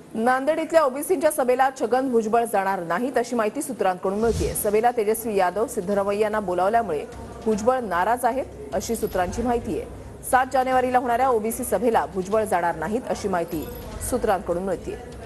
नांदेड इथल्या ओबीसींच्या सभेला छगन भुजबळ जाणार नाहीत अशी माहिती सूत्रांकडून मिळते। सभेला तेजस्वी यादव सिद्धरामय्यांना बोलावल्यामुळे भुजबळ नाराज आहेत अशी सूत्रांची माहिती आहे। 7 जानेवारीला होणाऱ्या ओबीसी सभेला भुजबळ जाणार नाहीत अशी माहिती सूत्रांकडून मिळते।